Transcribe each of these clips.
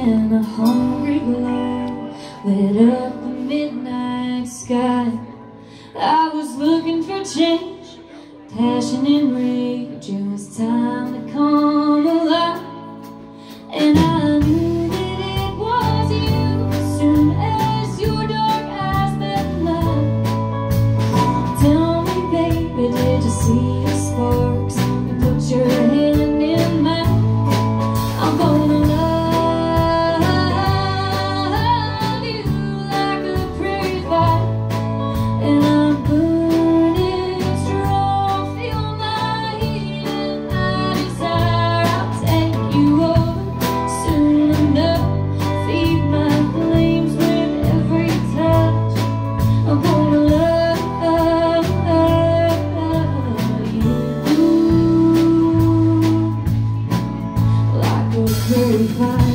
and a hungry glow lit up the midnight sky. I was looking for change, passion and rage. It was time to come alive, and I knew that it was you as soon as your dark eyes met mine. Tell me, baby, did you see the sparks and put your hand in mine? I'm gonna love you like a prairie fire, and I'm burning strong. Feel my heat and my desire. I'll take you over soon enough. Feed my flames with every touch. I'm gonna love you like a prairie fire.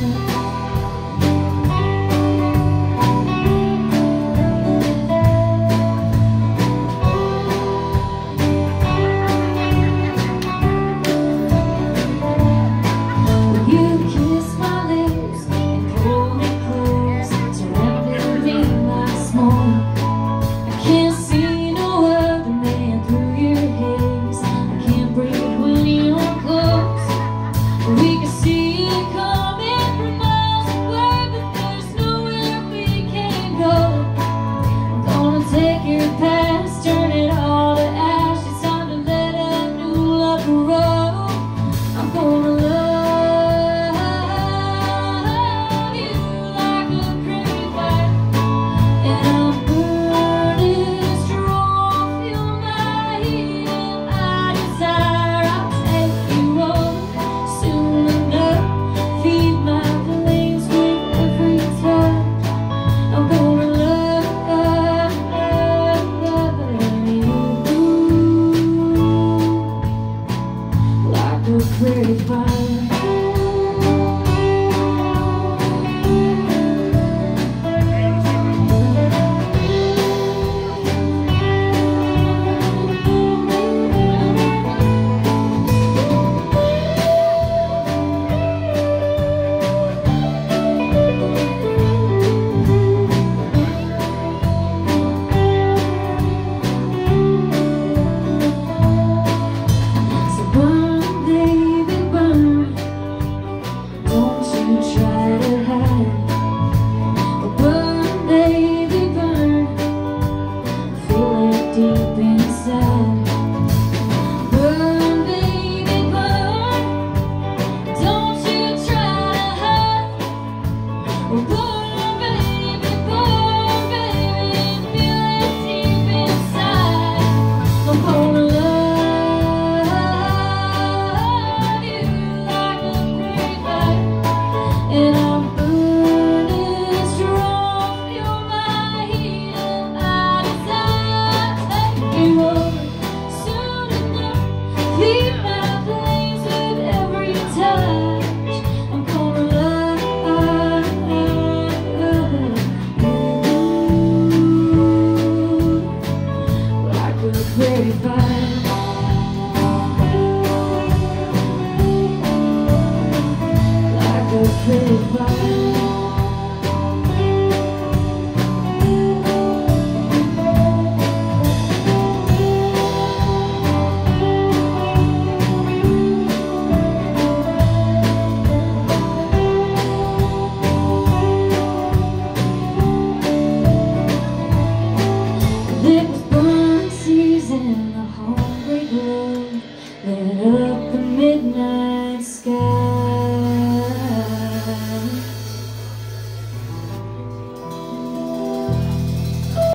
Prairie fire. Try to hide